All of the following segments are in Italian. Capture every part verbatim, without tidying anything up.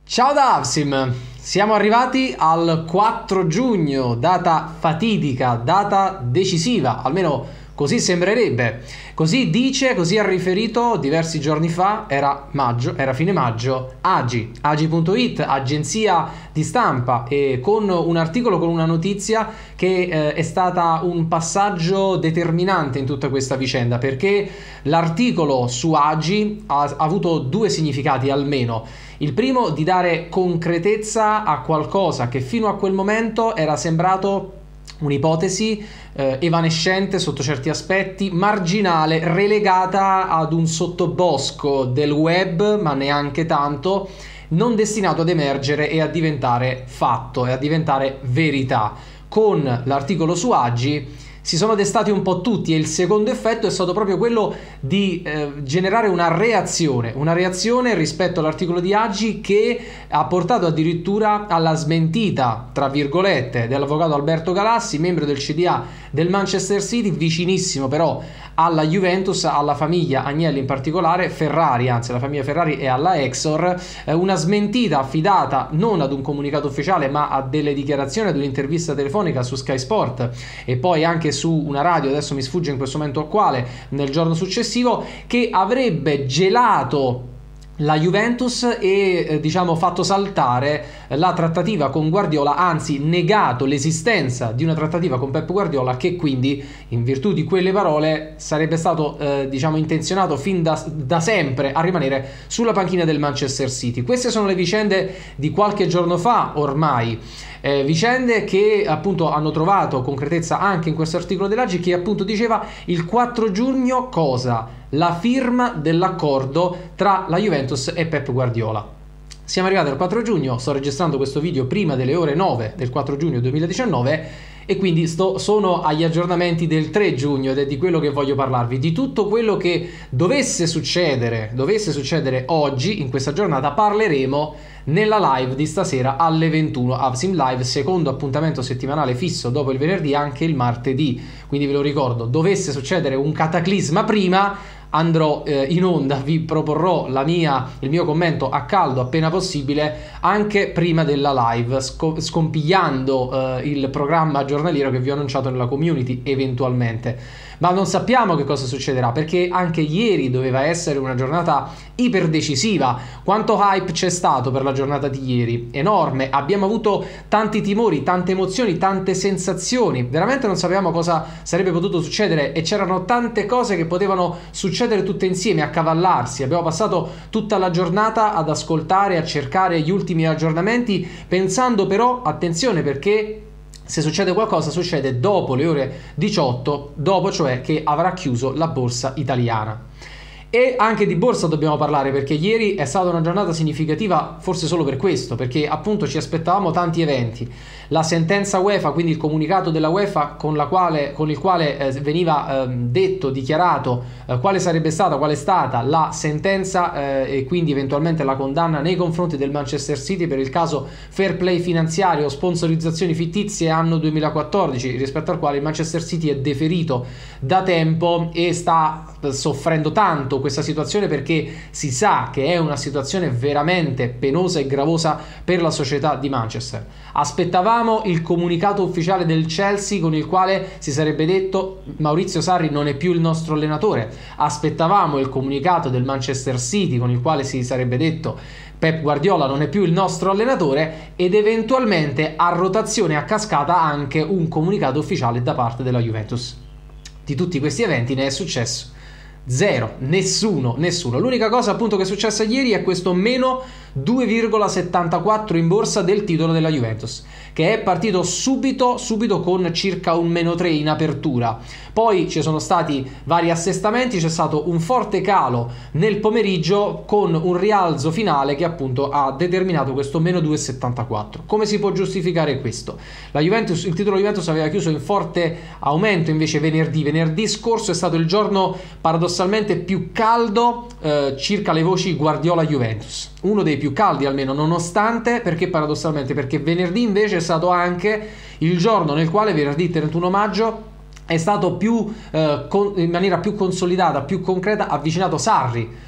Ciao da Avsim, siamo arrivati al quattro giugno, data fatidica, data decisiva, almeno così sembrerebbe. Così dice, così ha riferito diversi giorni fa, era maggio, era fine maggio, Agi, agi punto it, agenzia di stampa, e con un articolo, con una notizia che eh, è stata un passaggio determinante in tutta questa vicenda, perché l'articolo su Agi ha, ha avuto due significati almeno. Il primo, di dare concretezza a qualcosa che fino a quel momento era sembrato un'ipotesi eh, evanescente sotto certi aspetti, marginale, relegata ad un sottobosco del web, ma neanche tanto, non destinato ad emergere e a diventare fatto e a diventare verità. Con l'articolo su Agi si sono destati un po' tutti, e il secondo effetto è stato proprio quello di eh, generare una reazione, una reazione rispetto all'articolo di Agi, che ha portato addirittura alla smentita, tra virgolette, dell'avvocato Alberto Galassi, membro del C D A del Manchester City, vicinissimo però alla Juventus, alla famiglia Agnelli in particolare, Ferrari, anzi alla famiglia Ferrari e alla Exor, eh, una smentita affidata non ad un comunicato ufficiale ma a delle dichiarazioni, ad un'intervista telefonica su Sky Sport e poi anche su una radio, adesso mi sfugge in questo momento quale, nel giorno successivo, che avrebbe gelato la Juventus e eh, diciamo fatto saltare la trattativa con Guardiola, anzi negato l'esistenza di una trattativa con Pep Guardiola, che quindi in virtù di quelle parole sarebbe stato eh, diciamo intenzionato fin da, da sempre a rimanere sulla panchina del Manchester City. Queste sono le vicende di qualche giorno fa ormai. Eh, vicende che appunto hanno trovato concretezza anche in questo articolo dell'Agi, che appunto diceva il quattro giugno cosa? La firma dell'accordo tra la Juventus e Pep Guardiola. Siamo arrivati al quattro giugno, sto registrando questo video prima delle ore nove del quattro giugno duemiladiciannove e quindi sto, sono agli aggiornamenti del tre giugno, ed è di quello che voglio parlarvi, di tutto quello che dovesse succedere, dovesse succedere oggi, in questa giornata. Parleremo nella live di stasera alle ventuno, Avsim Live, secondo appuntamento settimanale fisso dopo il venerdì, anche il martedì, quindi ve lo ricordo, dovesse succedere un cataclisma prima, andrò eh, in onda, vi proporrò la mia, il mio commento a caldo appena possibile, anche prima della live, sco- scompigliando eh, il programma giornaliero che vi ho annunciato nella community eventualmente. Ma non sappiamo che cosa succederà, perché anche ieri doveva essere una giornata iperdecisiva. Quanto hype c'è stato per la giornata di ieri? Enorme. Abbiamo avuto tanti timori, tante emozioni, tante sensazioni. Veramente non sapevamo cosa sarebbe potuto succedere, e c'erano tante cose che potevano succedere tutte insieme, accavallarsi. Abbiamo passato tutta la giornata ad ascoltare, a cercare gli ultimi aggiornamenti, pensando però, attenzione, perché se succede qualcosa succede dopo le ore diciotto, dopo cioè che avrà chiuso la borsa italiana. E anche di borsa dobbiamo parlare, perché ieri è stata una giornata significativa forse solo per questo, perché appunto ci aspettavamo tanti eventi. La sentenza UEFA, quindi il comunicato della UEFA con, la quale, con il quale eh, veniva eh, detto, dichiarato eh, quale sarebbe stata, qual è stata la sentenza eh, e quindi eventualmente la condanna nei confronti del Manchester City per il caso fair play finanziario, sponsorizzazioni fittizie anno duemilaquattordici, rispetto al quale il Manchester City è deferito da tempo e sta soffrendo tanto questa situazione, perché si sa che è una situazione veramente penosa e gravosa per la società di Manchester. Aspettavamo il comunicato ufficiale del Chelsea con il quale si sarebbe detto Maurizio Sarri non è più il nostro allenatore. Aspettavamo il comunicato del Manchester City con il quale si sarebbe detto Pep Guardiola non è più il nostro allenatore, ed eventualmente a rotazione, a cascata, anche un comunicato ufficiale da parte della Juventus. Di tutti questi eventi ne è successo zero, nessuno, nessuno. L'unica cosa appunto che è successa ieri è questo meno due virgola settantaquattro in borsa del titolo della Juventus, che è partito subito, subito con circa un meno tre in apertura. Poi ci sono stati vari assestamenti, c'è stato un forte calo nel pomeriggio con un rialzo finale che appunto ha determinato questo meno due virgola settantaquattro. Come si può giustificare questo? La Juventus, il titolo Juventus aveva chiuso in forte aumento invece venerdì. Venerdì scorso è stato il giorno paradossalmente più caldo, eh, circa le voci Guardiola-Juventus. Uno dei più caldi almeno, nonostante, perché paradossalmente, perché venerdì invece è stato anche il giorno nel quale, venerdì trentuno maggio, è stato più eh, con, in maniera più consolidata, più concreta, avvicinato Sarri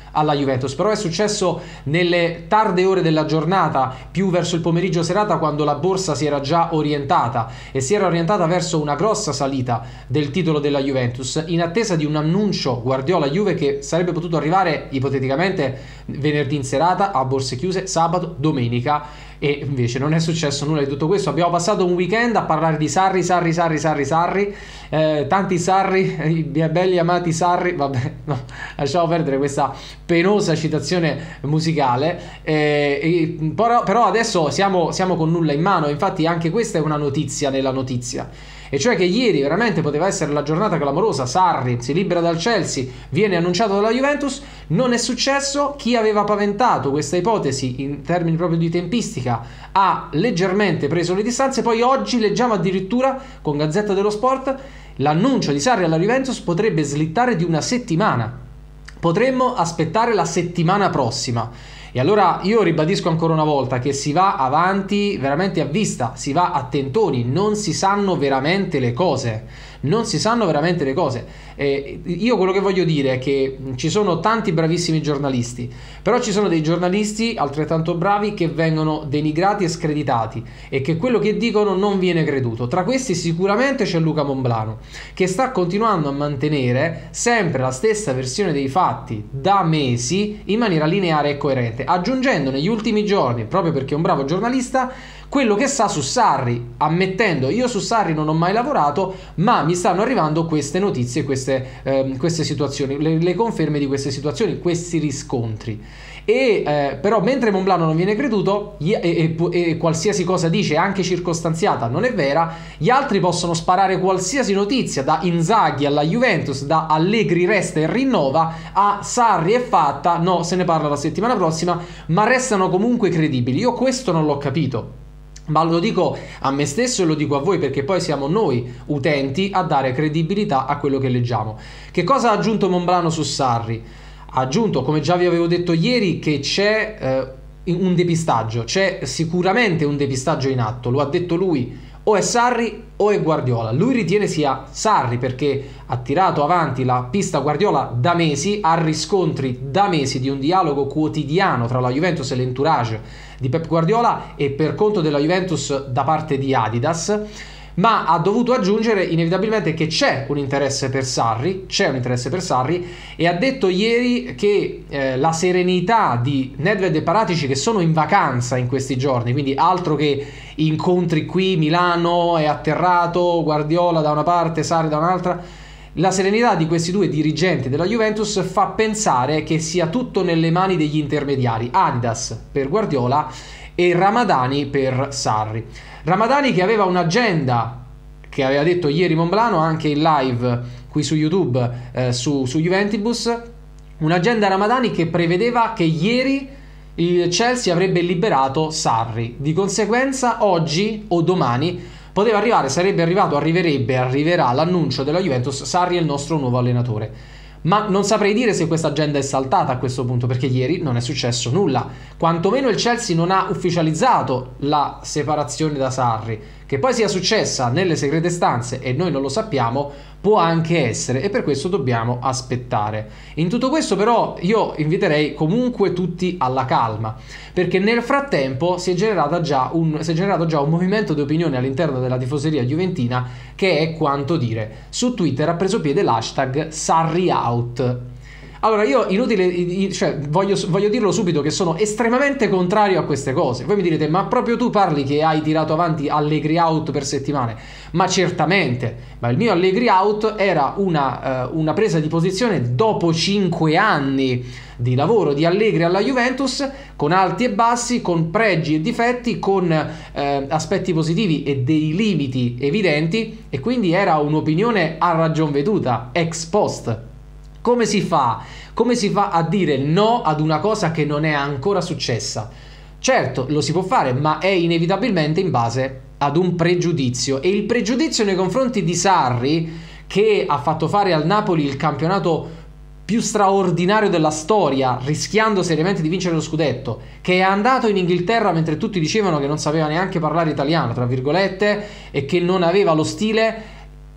alla Juventus, però è successo nelle tarde ore della giornata, più verso il pomeriggio serata, quando la borsa si era già orientata e si era orientata verso una grossa salita del titolo della Juventus, in attesa di un annuncio Guardiola-Juve che sarebbe potuto arrivare ipoteticamente venerdì in serata a borse chiuse, sabato, domenica, e invece non è successo nulla di tutto questo. Abbiamo passato un weekend a parlare di Sarri, Sarri, Sarri, Sarri, Sarri, eh, tanti Sarri, i miei belli amati Sarri, vabbè, no, lasciamo perdere questa penosa citazione musicale, eh, e, però, però adesso siamo, siamo con nulla in mano. Infatti anche questa è una notizia nella notizia, e cioè che ieri veramente poteva essere la giornata clamorosa. Sarri si libera dal Chelsea, viene annunciato dalla Juventus, non è successo. Chi aveva paventato questa ipotesi in termini proprio di tempistica ha leggermente preso le distanze. Poi oggi leggiamo addirittura con Gazzetta dello Sport l'annuncio di Sarri alla Juventus potrebbe slittare di una settimana, potremmo aspettare la settimana prossima. E allora io ribadisco ancora una volta che si va avanti veramente a vista, si va a tentoni, non si sanno veramente le cose, non si sanno veramente le cose. Eh, io quello che voglio dire è che ci sono tanti bravissimi giornalisti, però ci sono dei giornalisti altrettanto bravi che vengono denigrati e screditati e che quello che dicono non viene creduto. Tra questi sicuramente c'è Luca Momblano, che sta continuando a mantenere sempre la stessa versione dei fatti da mesi in maniera lineare e coerente, aggiungendo negli ultimi giorni, proprio perché è un bravo giornalista, quello che sa su Sarri, ammettendo: io su Sarri non ho mai lavorato, ma mi stanno arrivando queste notizie, queste, eh, queste situazioni, le, le conferme di queste situazioni, questi riscontri. E eh, però mentre Momblano non viene creduto e, e, e qualsiasi cosa dice, anche circostanziata, non è vera, gli altri possono sparare qualsiasi notizia, da Inzaghi alla Juventus, da Allegri resta e rinnova a Sarri è fatta, no, se ne parla la settimana prossima, ma restano comunque credibili. Io questo non l'ho capito, ma lo dico a me stesso e lo dico a voi, perché poi siamo noi utenti a dare credibilità a quello che leggiamo. Che cosa ha aggiunto Momblano su Sarri? Ha aggiunto, come già vi avevo detto ieri, che c'è eh, un depistaggio, c'è sicuramente un depistaggio in atto, lo ha detto lui. O è Sarri o è Guardiola. Lui ritiene sia Sarri perché ha tirato avanti la pista Guardiola da mesi, ha riscontri da mesi di un dialogo quotidiano tra la Juventus e l'entourage di Pep Guardiola e per conto della Juventus da parte di Adidas, ma ha dovuto aggiungere inevitabilmente che c'è un interesse per Sarri, c'è un interesse per Sarri, e ha detto ieri che eh, la serenità di Nedved e Paratici, che sono in vacanza in questi giorni, quindi altro che incontri qui, Milano è atterrato, Guardiola da una parte, Sarri da un'altra, la serenità di questi due dirigenti della Juventus fa pensare che sia tutto nelle mani degli intermediari, Adidas per Guardiola e Ramadani per Sarri. Ramadani che aveva un'agenda, che aveva detto ieri Momblano anche in live qui su YouTube, eh, su, su Juventibus, un'agenda Ramadani che prevedeva che ieri il Chelsea avrebbe liberato Sarri, di conseguenza oggi o domani poteva arrivare, sarebbe arrivato, arriverebbe, arriverà l'annuncio della Juventus: Sarri è il nostro nuovo allenatore. Ma non saprei dire se questa agenda è saltata a questo punto, perché ieri non è successo nulla. Quantomeno il Chelsea non ha ufficializzato la separazione da Sarri. Che poi sia successa nelle segrete stanze e noi non lo sappiamo, può anche essere, e per questo dobbiamo aspettare. In tutto questo però io inviterei comunque tutti alla calma, perché nel frattempo si è generato già un, si è generato già un movimento di opinione all'interno della tifoseria juventina che è quanto dire. Su Twitter ha preso piede l'hashtag Sarri out. Allora io inutile, cioè voglio, voglio dirlo subito che sono estremamente contrario a queste cose. Voi mi direte: ma proprio tu parli che hai tirato avanti Allegri out per settimane? Ma certamente, ma il mio Allegri out era una, uh, una presa di posizione dopo cinque anni di lavoro di Allegri alla Juventus, con alti e bassi, con pregi e difetti, con eh, aspetti positivi e dei limiti evidenti, e quindi era un'opinione a ragion veduta, ex post. Come si fa? Come si fa a dire no ad una cosa che non è ancora successa? Certo, lo si può fare, ma è inevitabilmente in base ad un pregiudizio, e il pregiudizio nei confronti di Sarri, che ha fatto fare al Napoli il campionato più straordinario della storia, rischiando seriamente di vincere lo scudetto, che è andato in Inghilterra mentre tutti dicevano che non sapeva neanche parlare italiano, tra virgolette, e che non aveva lo stile.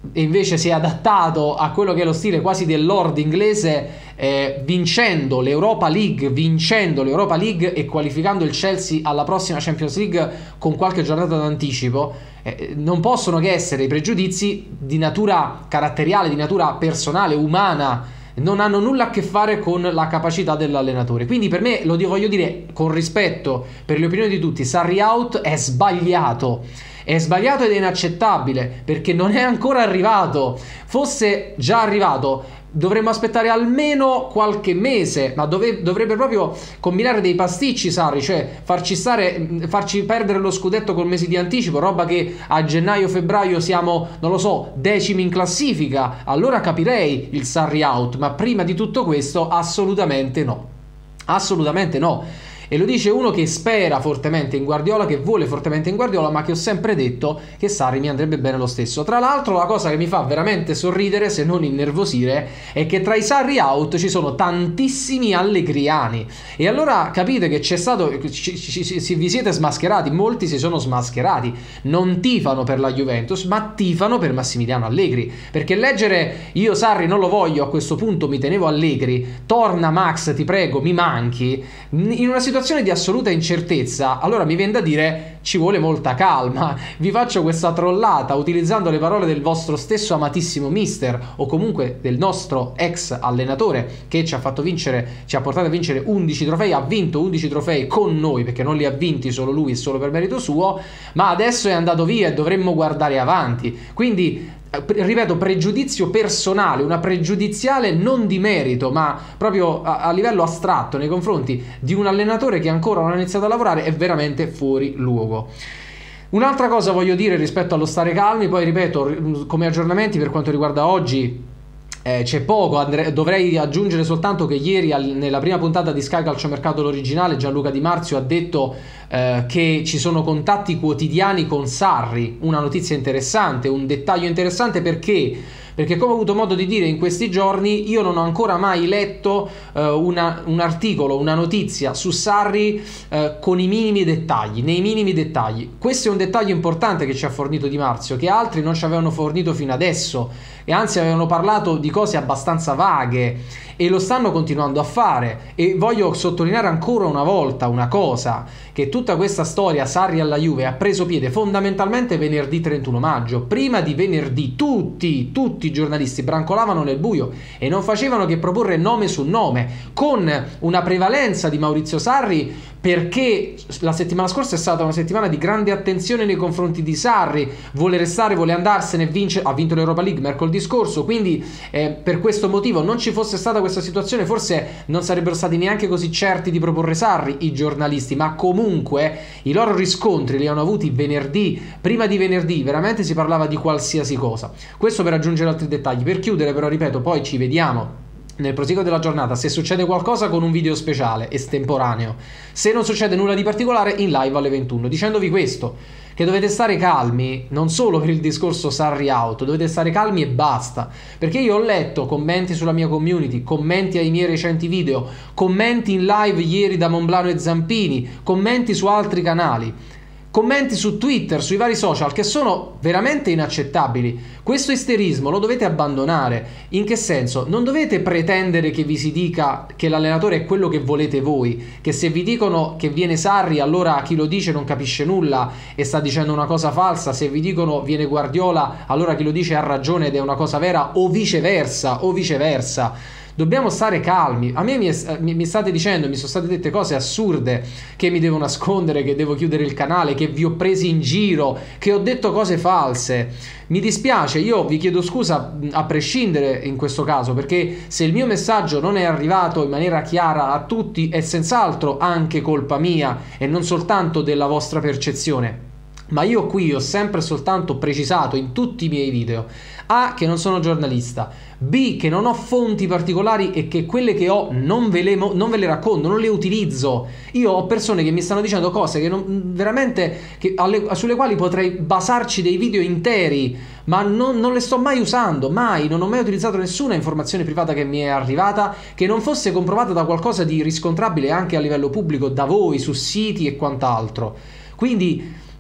e invece si è adattato a quello che è lo stile quasi del lord inglese, eh, vincendo l'Europa League, vincendo l'Europa League e qualificando il Chelsea alla prossima Champions League con qualche giornata d'anticipo. Eh, non possono che essere i pregiudizi di natura caratteriale, di natura personale, umana, non hanno nulla a che fare con la capacità dell'allenatore. Quindi per me, lo voglio dire con rispetto per le opinioni di tutti, Sarri out è sbagliato. È sbagliato ed è inaccettabile, perché non è ancora arrivato. Fosse già arrivato dovremmo aspettare almeno qualche mese, ma dove, dovrebbe proprio combinare dei pasticci Sarri, cioè farci stare, farci perdere lo scudetto col mese di anticipo, roba che a gennaio-febbraio siamo, non lo so, decimi in classifica. Allora capirei il Sarri out, ma prima di tutto questo assolutamente no. Assolutamente no. E lo dice uno che spera fortemente in Guardiola, che vuole fortemente in Guardiola, ma che ho sempre detto che Sarri mi andrebbe bene lo stesso. Tra l'altro la cosa che mi fa veramente sorridere, se non innervosire, è che tra i Sarri out ci sono tantissimi allegriani. E allora capite che c'è stato, ci, ci, ci, vi siete smascherati, molti si sono smascherati, non tifano per la Juventus, ma tifano per Massimiliano Allegri. Perché leggere io Sarri non lo voglio, a questo punto mi tenevo Allegri, torna Max ti prego, mi manchi, in una situazione di assoluta incertezza, allora mi viene da dire ci vuole molta calma. Vi faccio questa trollata utilizzando le parole del vostro stesso amatissimo mister, o comunque del nostro ex allenatore, che ci ha fatto vincere, ci ha portato a vincere undici trofei, ha vinto undici trofei con noi, perché non li ha vinti solo lui, solo per merito suo, ma adesso è andato via e dovremmo guardare avanti. Quindi ripeto, pregiudizio personale, una pregiudiziale non di merito, ma proprio a, a livello astratto nei confronti di un allenatore che ancora non ha iniziato a lavorare, è veramente fuori luogo. Un'altra cosa voglio dire rispetto allo stare calmi, poi ripeto, come aggiornamenti per quanto riguarda oggi, Eh, c'è poco. Andre- dovrei aggiungere soltanto che ieri al- nella prima puntata di Sky Calciomercato l'originale Gianluca Di Marzio ha detto eh, che ci sono contatti quotidiani con Sarri, una notizia interessante, un dettaglio interessante. Perché? Perché come ho avuto modo di dire in questi giorni, io non ho ancora mai letto eh, una, un articolo, una notizia su Sarri eh, con i minimi dettagli, nei minimi dettagli. Questo è un dettaglio importante che ci ha fornito Di Marzio, che altri non ci avevano fornito fino adesso, e anzi avevano parlato di cose abbastanza vaghe, e lo stanno continuando a fare. E voglio sottolineare ancora una volta una cosa, che tutta questa storia Sarri alla Juve ha preso piede fondamentalmente venerdì trentuno maggio. Prima di venerdì tutti, tutti i giornalisti brancolavano nel buio e non facevano che proporre nome su nome, con una prevalenza di Maurizio Sarri, perché la settimana scorsa è stata una settimana di grande attenzione nei confronti di Sarri, vuole restare, vuole andarsene, vince, ha vinto l'Europa League mercoledì scorso, quindi eh, per questo motivo, non ci fosse stata questa situazione, forse non sarebbero stati neanche così certi di proporre Sarri i giornalisti, ma comunque i loro riscontri li hanno avuti venerdì. Prima di venerdì veramente si parlava di qualsiasi cosa. Questo per aggiungere altri dettagli. Per chiudere però, ripeto, poi ci vediamo nel proseguo della giornata, se succede qualcosa, con un video speciale estemporaneo, se non succede nulla di particolare, in live alle ventuno, dicendovi questo, che dovete stare calmi, non solo per il discorso Sarri out, dovete stare calmi e basta, perché io ho letto commenti sulla mia community, commenti ai miei recenti video, commenti in live ieri da Monblano e Zampini, commenti su altri canali, commenti su Twitter, sui vari social, che sono veramente inaccettabili. Questo isterismo lo dovete abbandonare. In che senso? Non dovete pretendere che vi si dica che l'allenatore è quello che volete voi, che se vi dicono che viene Sarri allora chi lo dice non capisce nulla e sta dicendo una cosa falsa, se vi dicono viene Guardiola allora chi lo dice ha ragione ed è una cosa vera, o viceversa, o viceversa. Dobbiamo stare calmi. A me mi, è, mi state dicendo, mi sono state dette cose assurde, che mi devo nascondere, che devo chiudere il canale, che vi ho presi in giro, che ho detto cose false. Mi dispiace, io vi chiedo scusa a prescindere in questo caso, perché se il mio messaggio non è arrivato in maniera chiara a tutti è senz'altro anche colpa mia e non soltanto della vostra percezione. Ma io qui ho sempre soltanto precisato in tutti i miei video: A, che non sono giornalista, B, che non ho fonti particolari e che quelle che ho non ve le, non ve le racconto, non le utilizzo. Io ho persone che mi stanno dicendo cose che non, veramente che, alle, sulle quali potrei basarci dei video interi, ma non, non le sto mai usando, mai, non ho mai utilizzato nessuna informazione privata che mi è arrivata che non fosse comprovata da qualcosa di riscontrabile anche a livello pubblico da voi, su siti e quant'altro. Quindi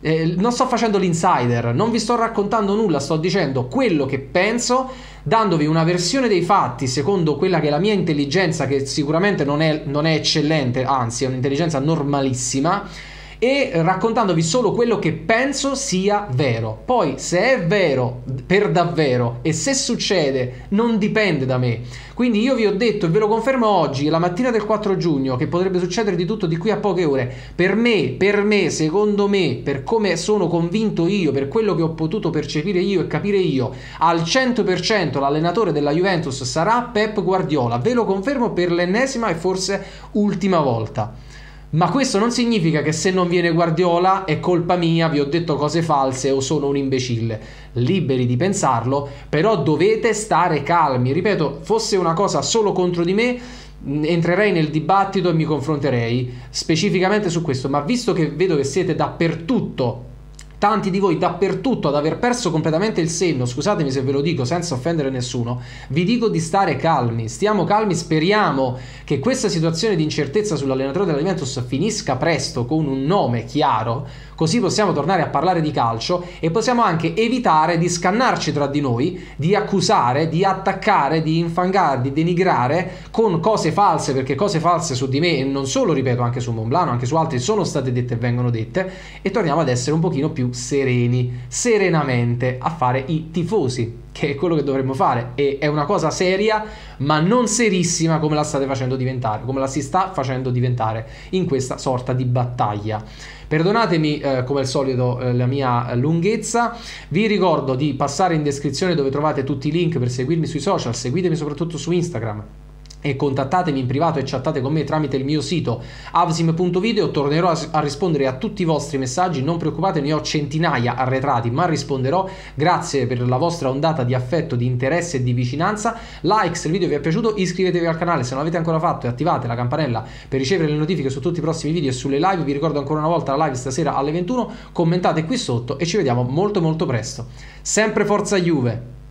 eh, non sto facendo l'insider, non vi sto raccontando nulla, sto dicendo quello che penso, dandovi una versione dei fatti secondo quella che è la mia intelligenza, che sicuramente non è, non è eccellente, anzi è un'intelligenza normalissima, e raccontandovi solo quello che penso sia vero. Poi se è vero per davvero e se succede non dipende da me. Quindi io vi ho detto e ve lo confermo oggi, la mattina del quattro giugno, che potrebbe succedere di tutto di qui a poche ore. Per me, per me, secondo me, per come sono convinto io, per quello che ho potuto percepire io e capire io, al cento per cento l'allenatore della Juventus sarà Pep Guardiola. Ve lo confermo per l'ennesima e forse ultima volta. Ma questo non significa che se non viene Guardiola è colpa mia, vi ho detto cose false o sono un imbecille. Liberi di pensarlo, però dovete stare calmi. Ripeto, fosse una cosa solo contro di me, entrerei nel dibattito e mi confronterei specificamente su questo. Ma visto che vedo che siete dappertutto, tanti di voi dappertutto, ad aver perso completamente il senno, scusatemi se ve lo dico senza offendere nessuno, vi dico di stare calmi, stiamo calmi, speriamo che questa situazione di incertezza sull'allenatore della Juventus finisca presto con un nome chiaro, così possiamo tornare a parlare di calcio e possiamo anche evitare di scannarci tra di noi, di accusare, di attaccare, di infangare, di denigrare con cose false, perché cose false su di me, e non solo, ripeto, anche su Monblano, anche su altri, sono state dette e vengono dette, e torniamo ad essere un pochino più sereni, serenamente a fare i tifosi, che è quello che dovremmo fare, e è una cosa seria ma non serissima come la state facendo diventare, come la si sta facendo diventare in questa sorta di battaglia. Perdonatemi eh, come al solito eh, la mia lunghezza, vi ricordo di passare in descrizione dove trovate tutti i link per seguirmi sui social, seguitemi soprattutto su Instagram e contattatemi in privato e chattate con me tramite il mio sito avsim punto video. Tornerò a, a rispondere a tutti i vostri messaggi, non preoccupate, ne ho centinaia arretrati, ma risponderò. Grazie per la vostra ondata di affetto, di interesse e di vicinanza. Like se il video vi è piaciuto, iscrivetevi al canale se non l'avete ancora fatto e attivate la campanella per ricevere le notifiche su tutti i prossimi video e sulle live. Vi ricordo ancora una volta la live stasera alle ventuno, commentate qui sotto e ci vediamo molto molto presto. Sempre forza Juve!